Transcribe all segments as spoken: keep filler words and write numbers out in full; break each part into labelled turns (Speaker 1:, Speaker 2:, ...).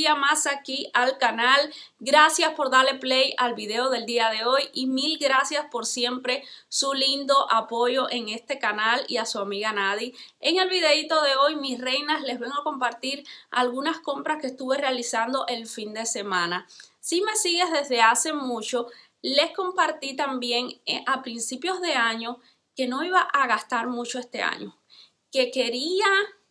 Speaker 1: día más aquí al canal. Gracias por darle play al video del día de hoy y mil gracias por siempre su lindo apoyo en este canal y a su amiga Nadi. En el videito de hoy, mis reinas, les vengo a compartir algunas compras que estuve realizando el fin de semana. Si me sigues desde hace mucho, les compartí también a principios de año que no iba a gastar mucho este año, que quería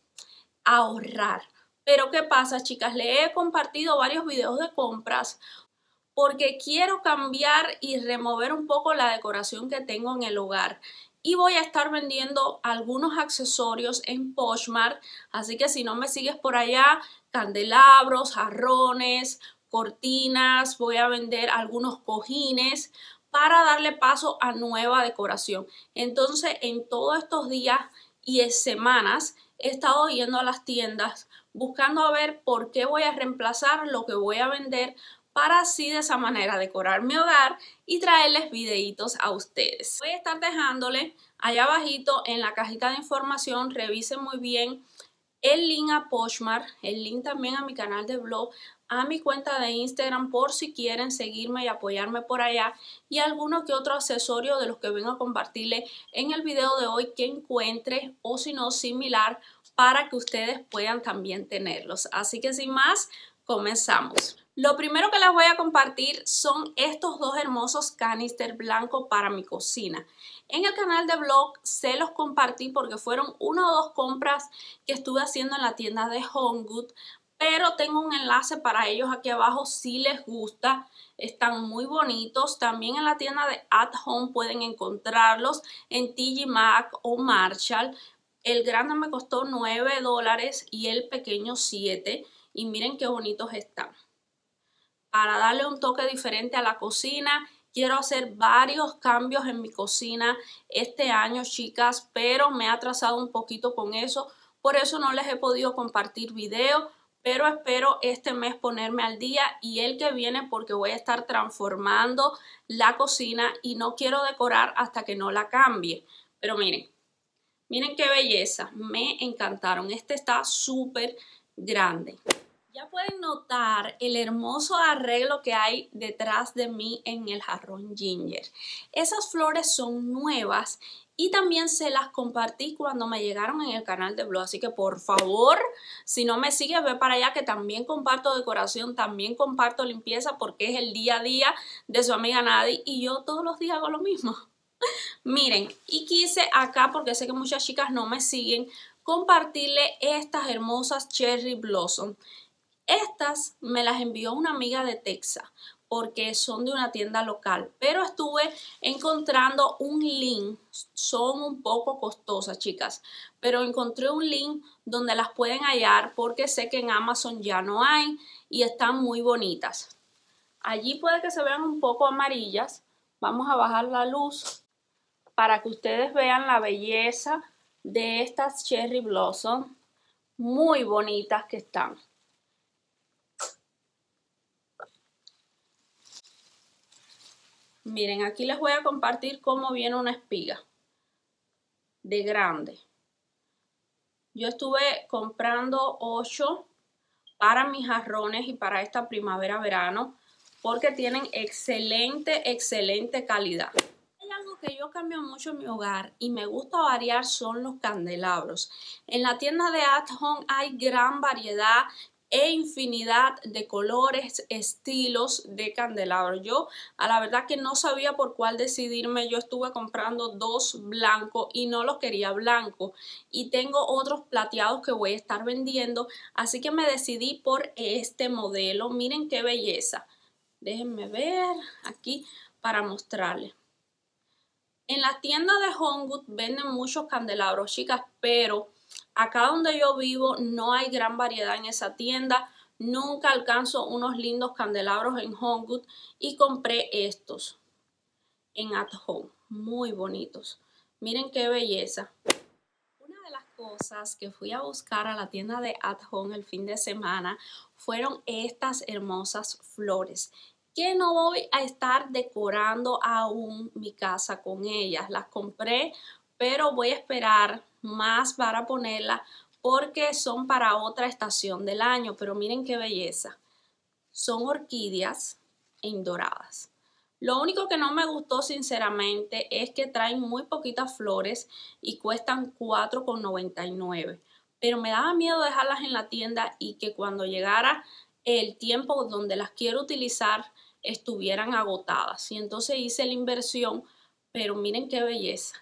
Speaker 1: ahorrar. Pero ¿qué pasa, chicas? Le he compartido varios videos de compras porque quiero cambiar y remover un poco la decoración que tengo en el hogar. Y voy a estar vendiendo algunos accesorios en Poshmark, así que si no me sigues por allá, candelabros, jarrones, cortinas, voy a vender algunos cojines para darle paso a nueva decoración. Entonces, en todos estos días y en semanas he estado yendo a las tiendas buscando a ver por qué voy a reemplazar lo que voy a vender para así de esa manera decorar mi hogar y traerles videitos a ustedes. Voy a estar dejándole allá abajito en la cajita de información, revisen muy bien el link a Poshmark, el link también a mi canal de blog, a mi cuenta de Instagram por si quieren seguirme y apoyarme por allá y alguno que otro accesorio de los que vengo a compartirles en el video de hoy que encuentre o si no similar para que ustedes puedan también tenerlos. Así que sin más, comenzamos. Lo primero que les voy a compartir son estos dos hermosos canister blancos para mi cocina. En el canal de blog se los compartí porque fueron una o dos compras que estuve haciendo en la tienda de HomeGood, pero tengo un enlace para ellos aquí abajo si les gusta. Están muy bonitos. También en la tienda de At Home pueden encontrarlos en T J Maxx o Marshall. El grande me costó nueve dólares y el pequeño siete. Y miren qué bonitos están. Para darle un toque diferente a la cocina, quiero hacer varios cambios en mi cocina este año, chicas, pero me he atrasado un poquito con eso. Por eso no les he podido compartir video, pero espero este mes ponerme al día y el que viene porque voy a estar transformando la cocina y no quiero decorar hasta que no la cambie. Pero miren, miren qué belleza, me encantaron. Este está súper grande. Ya pueden notar el hermoso arreglo que hay detrás de mí en el jarrón ginger. Esas flores son nuevas y también se las compartí cuando me llegaron en el canal de blog. Así que por favor, si no me sigues, ve para allá que también comparto decoración, también comparto limpieza porque es el día a día de su amiga Nadi y yo todos los días hago lo mismo. Miren, y quise acá, porque sé que muchas chicas no me siguen, compartirle estas hermosas Cherry Blossom. Estas me las envió una amiga de Texas porque son de una tienda local, pero estuve encontrando un link, son un poco costosas, chicas, pero encontré un link donde las pueden hallar porque sé que en Amazon ya no hay y están muy bonitas. Allí puede que se vean un poco amarillas, vamos a bajar la luz para que ustedes vean la belleza de estas Cherry Blossom, muy bonitas que están. Miren, aquí les voy a compartir cómo viene una espiga de grande. Yo estuve comprando ocho para mis jarrones y para esta primavera-verano porque tienen excelente, excelente calidad. Hay algo que yo cambio mucho en mi hogar y me gusta variar son los candelabros. En la tienda de At Home hay gran variedad e infinidad de colores, estilos de candelabros. Yo a la verdad que no sabía por cuál decidirme. Yo estuve comprando dos blancos y no los quería blancos. Y tengo otros plateados que voy a estar vendiendo. Así que me decidí por este modelo. Miren qué belleza. Déjenme ver aquí para mostrarles. En la tienda de HomeGood venden muchos candelabros, chicas, pero acá donde yo vivo no hay gran variedad en esa tienda. Nunca alcanzo unos lindos candelabros en HomeGood y compré estos en At Home. Muy bonitos. Miren qué belleza. Una de las cosas que fui a buscar a la tienda de At Home el fin de semana fueron estas hermosas flores, que no voy a estar decorando aún mi casa con ellas. Las compré, pero voy a esperar más para ponerlas porque son para otra estación del año. Pero miren qué belleza. son orquídeas en doradas. Lo único que no me gustó sinceramente es que traen muy poquitas flores y cuestan cuatro con noventa y nueve. Pero me daba miedo dejarlas en la tienda y que cuando llegara el tiempo donde las quiero utilizar estuvieran agotadas. Y entonces hice la inversión, pero miren qué belleza.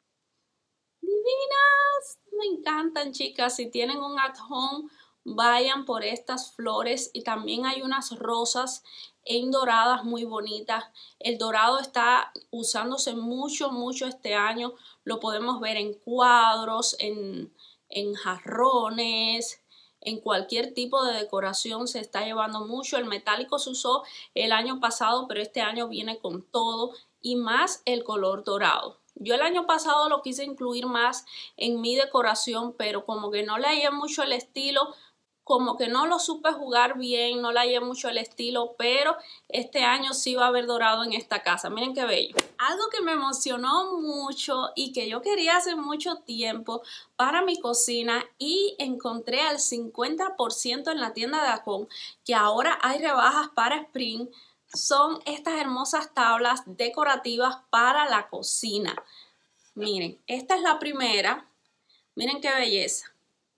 Speaker 1: Divinas, me encantan, chicas. Si tienen un at home, vayan por estas flores. Y también hay unas rosas en doradas muy bonitas. El dorado está usándose mucho, mucho este año. Lo podemos ver en cuadros, en, en jarrones, en cualquier tipo de decoración se está llevando mucho. El metálico se usó el año pasado, pero este año viene con todo y más el color dorado. Yo el año pasado lo quise incluir más en mi decoración, pero como que no le hallé mucho el estilo, como que no lo supe jugar bien, no le hallé mucho el estilo, pero este año sí va a haber dorado en esta casa. Miren qué bello. Algo que me emocionó mucho y que yo quería hace mucho tiempo para mi cocina y encontré al cincuenta por ciento en la tienda de Acon, que ahora hay rebajas para Spring, son estas hermosas tablas decorativas para la cocina. Miren, esta es la primera. Miren qué belleza.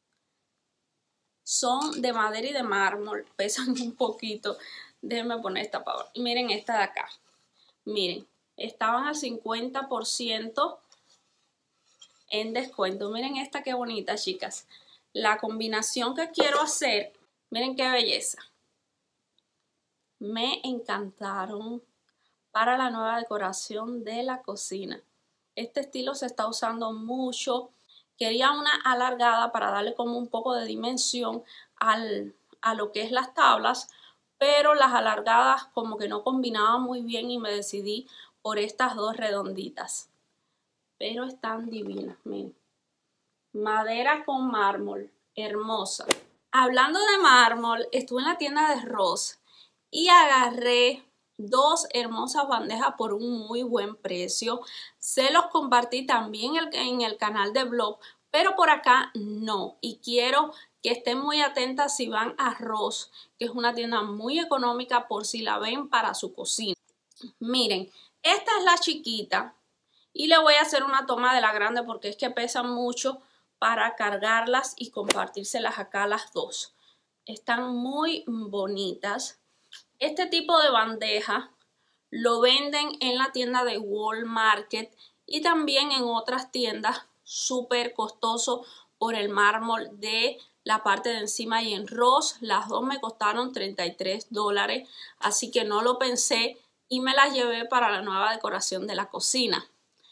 Speaker 1: Son de madera y de mármol, pesan un poquito. Déjenme poner esta para. Y miren esta de acá. Miren, estaban al cincuenta por ciento en descuento. Miren esta qué bonita, chicas. La combinación que quiero hacer, miren qué belleza. Me encantaron para la nueva decoración de la cocina. Este estilo se está usando mucho. Quería una alargada para darle como un poco de dimensión al, a lo que es las tablas, pero las alargadas como que no combinaban muy bien y me decidí por estas dos redonditas. Pero están divinas, miren. Madera con mármol, hermosa. Hablando de mármol, estuve en la tienda de Ross y agarré dos hermosas bandejas por un muy buen precio. Se los compartí también en el canal de blog, pero por acá no. Y quiero que estén muy atentas si van a Ross, que es una tienda muy económica por si la ven para su cocina. Miren, esta es la chiquita y le voy a hacer una toma de la grande porque es que pesan mucho para cargarlas y compartírselas acá las dos. Están muy bonitas. Este tipo de bandeja lo venden en la tienda de Walmart y también en otras tiendas, súper costoso por el mármol de la parte de encima, y en Ross las dos me costaron treinta y tres dólares, así que no lo pensé y me las llevé para la nueva decoración de la cocina.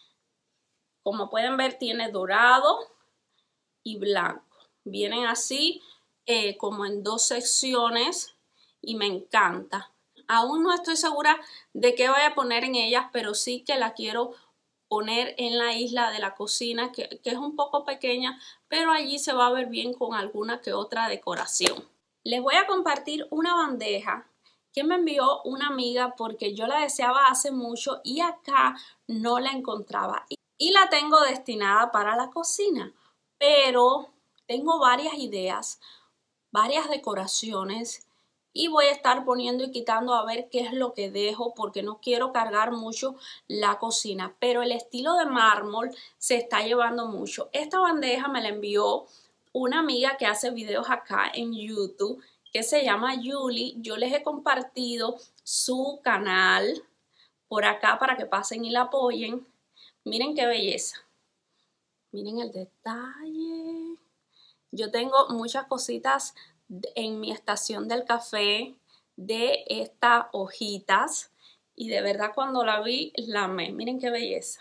Speaker 1: Como pueden ver, tiene dorado y blanco. Vienen así eh, como en dos secciones y me encanta. Aún no estoy segura de qué voy a poner en ellas, pero sí que la quiero poner en la isla de la cocina, que, que es un poco pequeña, pero allí se va a ver bien con alguna que otra decoración. Les voy a compartir una bandeja que me envió una amiga porque yo la deseaba hace mucho y acá no la encontraba. Y, y la tengo destinada para la cocina, pero tengo varias ideas, varias decoraciones, y voy a estar poniendo y quitando a ver qué es lo que dejo porque no quiero cargar mucho la cocina, pero el estilo de mármol se está llevando mucho. Esta bandeja me la envió una amiga que hace videos acá en YouTube que se llama Julie. Yo les he compartido su canal por acá para que pasen y la apoyen. Miren qué belleza. Miren el detalle. Yo tengo muchas cositas en mi estación del café de estas hojitas y de verdad cuando la vi la amé. Miren qué belleza.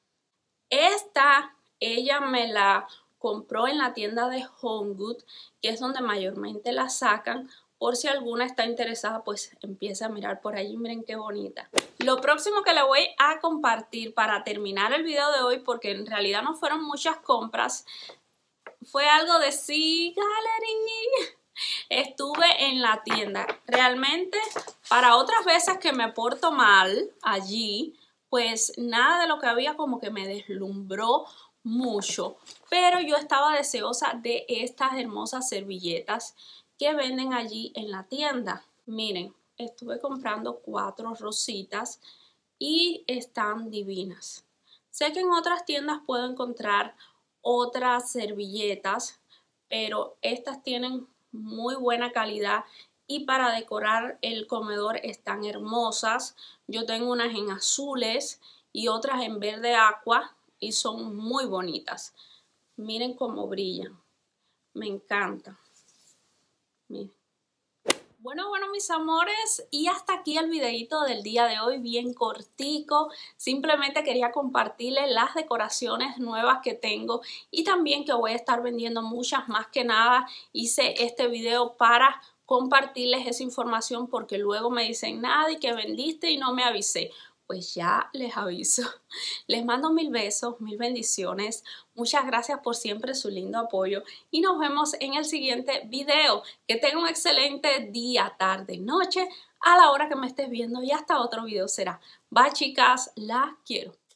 Speaker 1: Esta ella me la compró en la tienda de HomeGoods, que es donde mayormente la sacan. Por si alguna está interesada, pues empieza a mirar por allí. Miren qué bonita. Lo próximo que le voy a compartir para terminar el video de hoy, porque en realidad no fueron muchas compras, fue algo de Sea Gallery. Estuve en la tienda. Realmente, para otras veces que me porto mal allí, pues nada de lo que había como que me deslumbró mucho. Pero yo estaba deseosa de estas hermosas servilletas que venden allí en la tienda. Miren, estuve comprando cuatro rositas y están divinas. Sé que en otras tiendas puedo encontrar otras servilletas, pero estas tienen muy buena calidad y para decorar el comedor están hermosas. Yo tengo unas en azules y otras en verde agua y son muy bonitas. Miren cómo brillan. Me encanta. Miren. Bueno, bueno, mis amores, y hasta aquí el videito del día de hoy, bien cortico. Simplemente quería compartirles las decoraciones nuevas que tengo y también que voy a estar vendiendo muchas. Más que nada hice este video para compartirles esa información porque luego me dicen, Nadi, que vendiste y no me avisé. Pues ya les aviso. Les mando mil besos, mil bendiciones. Muchas gracias por siempre su lindo apoyo y nos vemos en el siguiente video. Que tengan un excelente día, tarde, noche, a la hora que me estés viendo y hasta otro video será. Bye, chicas, las quiero.